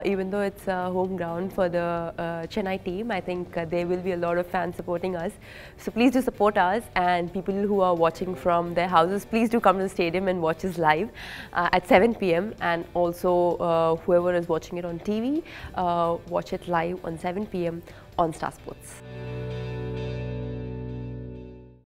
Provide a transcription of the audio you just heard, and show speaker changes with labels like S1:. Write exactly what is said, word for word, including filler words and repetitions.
S1: Even though it's a home ground for the uh, Chennai team, I think uh, there will be a lot of fans supporting us. So please do support us, and people who are watching from their houses, please do come to the stadium and watch us live uh, at seven p m And also uh, whoever is watching it on T V, uh, watch it live on seven p m on Star Sports.